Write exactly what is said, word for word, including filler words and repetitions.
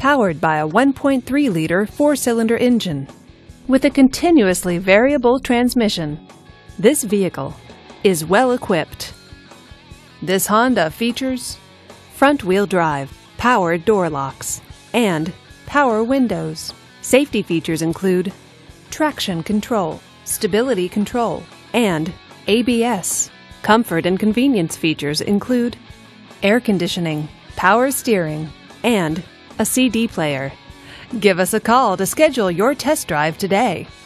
powered by a one point three liter four-cylinder engine with a continuously variable transmission. This vehicle is well equipped. This Honda features front-wheel drive, power door locks, and power windows. Safety features include traction control, stability control, and A B S. Comfort and convenience features include air conditioning, power steering, and a C D player. Give us a call to schedule your test drive today.